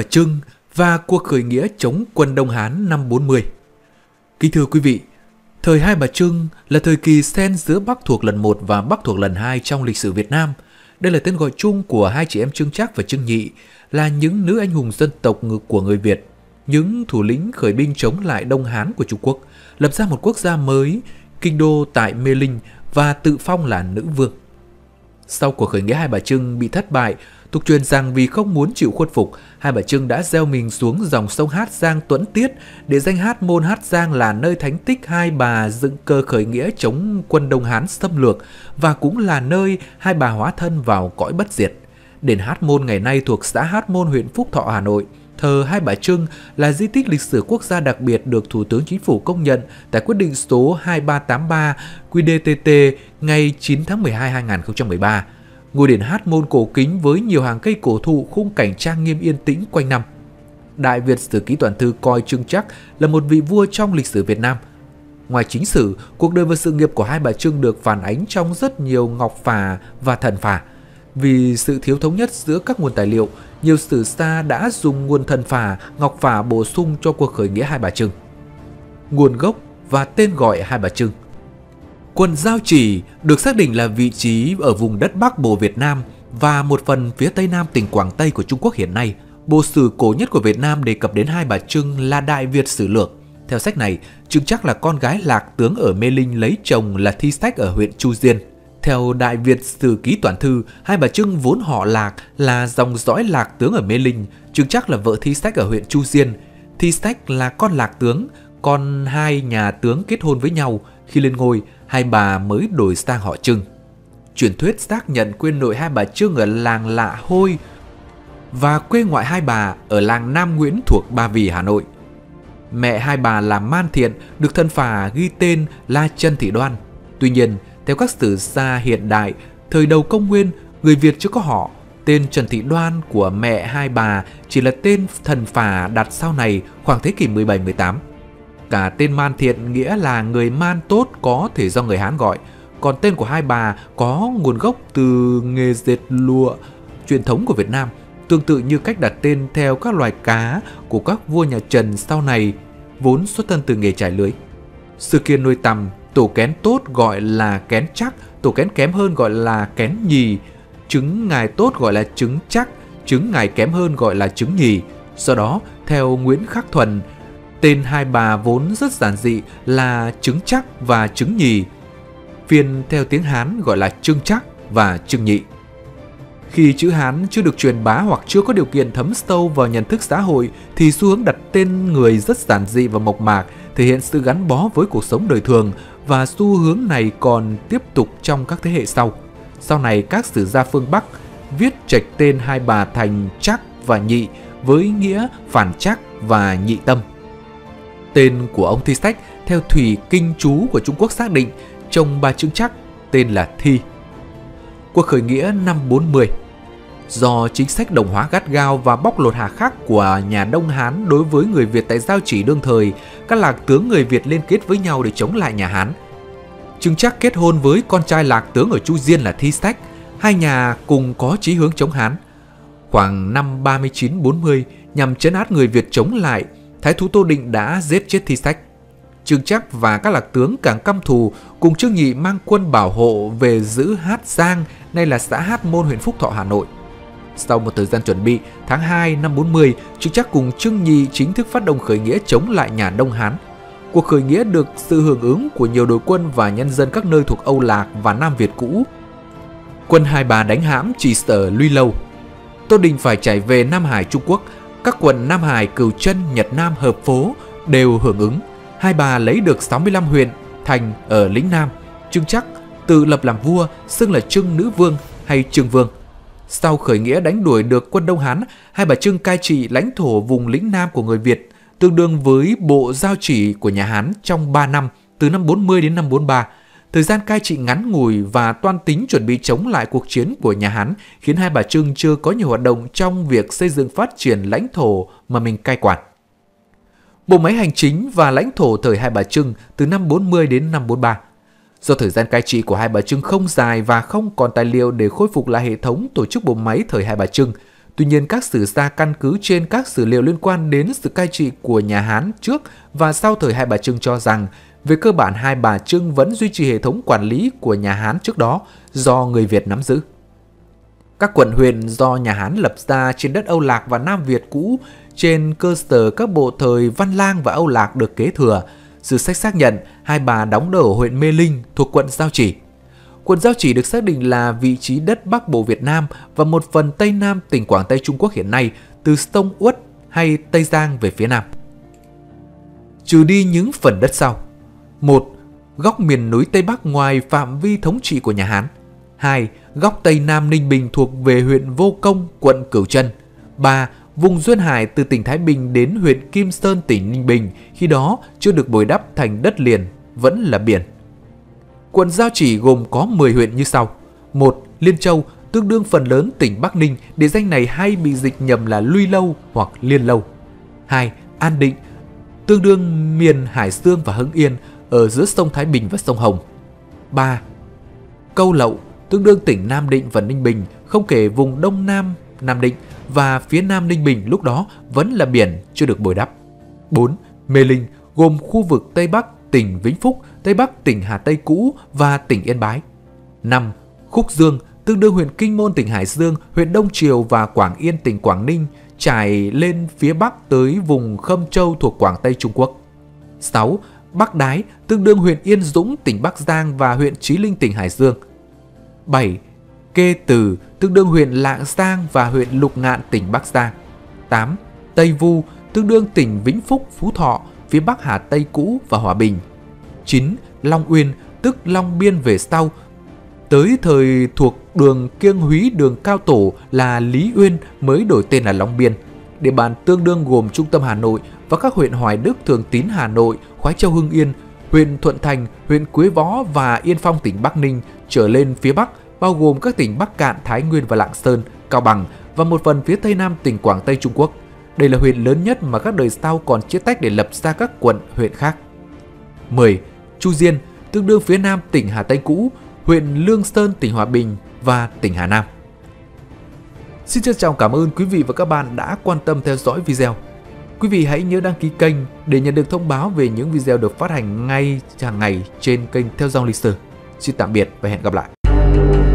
Bà Trưng và cuộc khởi nghĩa chống quân Đông Hán năm 40. Kính thưa quý vị, thời Hai Bà Trưng là thời kỳ xen giữa Bắc thuộc lần 1 và Bắc thuộc lần 2 trong lịch sử Việt Nam. Đây là tên gọi chung của hai chị em Trưng Trác và Trưng Nhị, là những nữ anh hùng dân tộc của người Việt, những thủ lĩnh khởi binh chống lại Đông Hán của Trung Quốc, lập ra một quốc gia mới, kinh đô tại Mê Linh và tự phong là nữ vương. Sau cuộc khởi nghĩa Hai Bà Trưng bị thất bại, tục truyền rằng vì không muốn chịu khuất phục, Hai Bà Trưng đã gieo mình xuống dòng sông Hát Giang Tuẫn Tiết để danh Hát Môn Hát Giang là nơi thánh tích Hai Bà dựng cơ khởi nghĩa chống quân Đông Hán xâm lược và cũng là nơi Hai Bà hóa thân vào cõi bất diệt. Đền Hát Môn ngày nay thuộc xã Hát Môn, huyện Phúc Thọ, Hà Nội. Thờ Hai Bà Trưng là di tích lịch sử quốc gia đặc biệt được Thủ tướng Chính phủ công nhận tại quyết định số 2383 QĐ-TT ngày 9 tháng 12 2013. Ngôi đền Hát Môn cổ kính với nhiều hàng cây cổ thụ, khung cảnh trang nghiêm yên tĩnh quanh năm. Đại Việt Sử Ký Toàn Thư coi Trưng Trác là một vị vua trong lịch sử Việt Nam. Ngoài chính sử, cuộc đời và sự nghiệp của Hai Bà Trưng được phản ánh trong rất nhiều ngọc phả và thần phả. Vì sự thiếu thống nhất giữa các nguồn tài liệu, nhiều sử gia đã dùng nguồn thần phả, ngọc phả bổ sung cho cuộc khởi nghĩa Hai Bà Trưng. Nguồn gốc và tên gọi Hai Bà Trưng. Quận Giao Chỉ được xác định là vị trí ở vùng đất Bắc Bộ Việt Nam và một phần phía Tây Nam tỉnh Quảng Tây của Trung Quốc hiện nay. Bộ sử cổ nhất của Việt Nam đề cập đến Hai Bà Trưng là Đại Việt Sử Lược. Theo sách này, Trưng Trác là con gái Lạc tướng ở Mê Linh lấy chồng là Thi Sách ở huyện Chu Diên. Theo Đại Việt Sử Ký Toàn Thư, Hai Bà Trưng vốn họ Lạc, là dòng dõi Lạc tướng ở Mê Linh. Trưng Trác là vợ Thi Sách ở huyện Chu Diên. Thi Sách là con Lạc tướng, con hai nhà tướng kết hôn với nhau. Khi lên ngôi, hai bà mới đổi sang họ Trưng. Truyền thuyết xác nhận quê nội Hai Bà Trưng ở làng Lạ Hôi và quê ngoại hai bà ở làng Nam Nguyễn thuộc Ba Vì, Hà Nội. Mẹ hai bà là Man Thiện, được thần phả ghi tên là Trần Thị Đoan. Tuy nhiên, theo các sử gia hiện đại, thời đầu Công nguyên, người Việt chưa có họ. Tên Trần Thị Đoan của mẹ hai bà chỉ là tên thần phả đặt sau này khoảng thế kỷ 17-18. Cả tên Man Thiện nghĩa là người Man tốt, có thể do người Hán gọi. Còn tên của hai bà có nguồn gốc từ nghề dệt lụa truyền thống của Việt Nam, tương tự như cách đặt tên theo các loài cá của các vua nhà Trần sau này, vốn xuất thân từ nghề trải lưới. Xưa kia nuôi tằm, tổ kén tốt gọi là kén chắc, tổ kén kém hơn gọi là kén nhì, trứng ngài tốt gọi là trứng chắc, trứng ngài kém hơn gọi là trứng nhì. Do đó, theo Nguyễn Khắc Thuần, tên hai bà vốn rất giản dị là trứng chắc và trứng nhì, phiên theo tiếng Hán gọi là Trưng Trác và Trưng Nhị. Khi chữ Hán chưa được truyền bá hoặc chưa có điều kiện thấm sâu vào nhận thức xã hội thì xu hướng đặt tên người rất giản dị và mộc mạc, thể hiện sự gắn bó với cuộc sống đời thường, và xu hướng này còn tiếp tục trong các thế hệ sau. Sau này các sử gia phương Bắc viết trạch tên hai bà thành Trác và Nhị với nghĩa phản Trác và nhị tâm. Tên của ông Thi Sách theo thủy kinh chú của Trung Quốc xác định chồng bà Trưng Trác tên là Thi. Cuộc khởi nghĩa năm 40. Do chính sách đồng hóa gắt gao và bóc lột hà khắc của nhà Đông Hán đối với người Việt tại Giao Chỉ đương thời, các lạc tướng người Việt liên kết với nhau để chống lại nhà Hán. Trưng Trác kết hôn với con trai lạc tướng ở Chu Diên là Thi Sách, hai nhà cùng có chí hướng chống Hán. Khoảng năm 39-40, nhằm trấn áp người Việt chống lại, Thái thú Tô Định đã giết chết Thi Sách. Trưng Trác và các lạc tướng càng căm thù, cùng Trương Nhị mang quân bảo hộ về giữ Hát Giang, nay là xã Hát Môn, huyện Phúc Thọ, Hà Nội. Sau một thời gian chuẩn bị, tháng 2 năm 40, Trưng Trác cùng Trương Nhị chính thức phát động khởi nghĩa chống lại nhà Đông Hán. Cuộc khởi nghĩa được sự hưởng ứng của nhiều đội quân và nhân dân các nơi thuộc Âu Lạc và Nam Việt cũ. Quân hai bà đánh hãm Trì Sở, Luy Lâu. Tô Định phải chạy về Nam Hải, Trung Quốc. Các quận Nam Hải, Cửu Chân, Nhật Nam, Hợp Phố đều hưởng ứng. Hai bà lấy được 65 huyện, thành ở lĩnh Nam. Trưng Trác tự lập làm vua, xưng là Trưng Nữ Vương hay Trưng Vương. Sau khởi nghĩa đánh đuổi được quân Đông Hán, Hai Bà Trưng cai trị lãnh thổ vùng lĩnh Nam của người Việt, tương đương với bộ Giao Chỉ của nhà Hán trong 3 năm, từ năm 40 đến năm 43. Thời gian cai trị ngắn ngủi và toan tính chuẩn bị chống lại cuộc chiến của nhà Hán khiến Hai Bà Trưng chưa có nhiều hoạt động trong việc xây dựng phát triển lãnh thổ mà mình cai quản. Bộ máy hành chính và lãnh thổ thời Hai Bà Trưng từ năm 40 đến năm 43. Do thời gian cai trị của Hai Bà Trưng không dài và không còn tài liệu để khôi phục lại hệ thống tổ chức bộ máy thời Hai Bà Trưng, Tuy nhiên, các sử gia căn cứ trên các sử liệu liên quan đến sự cai trị của nhà Hán trước và sau thời Hai Bà Trưng cho rằng, về cơ bản Hai Bà Trưng vẫn duy trì hệ thống quản lý của nhà Hán trước đó do người Việt nắm giữ. Các quận huyện do nhà Hán lập ra trên đất Âu Lạc và Nam Việt cũ trên cơ sở các bộ thời Văn Lang và Âu Lạc được kế thừa. Sử sách xác nhận Hai Bà đóng đô ở huyện Mê Linh thuộc quận Giao Chỉ. Quận Giao Chỉ được xác định là vị trí đất Bắc Bộ Việt Nam và một phần Tây Nam tỉnh Quảng Tây Trung Quốc hiện nay, từ sông Uất hay Tây Giang về phía Nam. Trừ đi những phần đất sau: 1. Góc miền núi Tây Bắc ngoài phạm vi thống trị của nhà Hán. 2. Góc Tây Nam Ninh Bình thuộc về huyện Vô Công, quận Cửu Chân. 3. Vùng duyên hải từ tỉnh Thái Bình đến huyện Kim Sơn, tỉnh Ninh Bình, khi đó chưa được bồi đắp thành đất liền, vẫn là biển. Quận Giao Chỉ gồm có 10 huyện như sau. 1. Liên Châu, tương đương phần lớn tỉnh Bắc Ninh, địa danh này hay bị dịch nhầm là Luy Lâu hoặc Liên Lâu. 2. An Định, tương đương miền Hải Dương và Hưng Yên, ở giữa sông Thái Bình và sông Hồng. 3. Câu Lậu, tương đương tỉnh Nam Định và Ninh Bình, không kể vùng Đông Nam Nam Định và phía Nam Ninh Bình lúc đó vẫn là biển, chưa được bồi đắp. 4. Mê Linh, gồm khu vực Tây Bắc tỉnh Vĩnh Phúc, Tây Bắc tỉnh Hà Tây cũ và tỉnh Yên Bái. 5. Khúc Dương, tương đương huyện Kinh Môn tỉnh Hải Dương, huyện Đông Triều và Quảng Yên tỉnh Quảng Ninh, trải lên phía Bắc tới vùng Khâm Châu thuộc Quảng Tây Trung Quốc. 6. Bắc Đái, tương đương huyện Yên Dũng tỉnh Bắc Giang và huyện Chí Linh tỉnh Hải Dương. 7. Kê Từ, tương đương huyện Lạng Giang và huyện Lục Ngạn tỉnh Bắc Giang. 8. Tây Vu, tương đương tỉnh Vĩnh Phúc, Phú Thọ, phía Bắc Hà Tây cũ và Hòa Bình. 9. Long Uyên, tức Long Biên về sau, tới thời thuộc đường Kiêng Húy đường Cao Tổ là Lý Uyên mới đổi tên là Long Biên. Địa bàn tương đương gồm trung tâm Hà Nội và các huyện Hoài Đức, Thường Tín Hà Nội, Khoái Châu Hưng Yên, huyện Thuận Thành, huyện Quế Võ và Yên Phong tỉnh Bắc Ninh trở lên phía Bắc, bao gồm các tỉnh Bắc Cạn, Thái Nguyên và Lạng Sơn, Cao Bằng và một phần phía Tây Nam tỉnh Quảng Tây Trung Quốc. Đây là huyện lớn nhất mà các đời sau còn chia tách để lập ra các quận, huyện khác. 10. Chu Diên, tương đương phía Nam tỉnh Hà Tây cũ, huyện Lương Sơn tỉnh Hòa Bình và tỉnh Hà Nam. Xin trân trọng cảm ơn quý vị và các bạn đã quan tâm theo dõi video. Quý vị hãy nhớ đăng ký kênh để nhận được thông báo về những video được phát hành ngay hàng ngày trên kênh Theo Dòng Lịch Sử. Xin tạm biệt và hẹn gặp lại.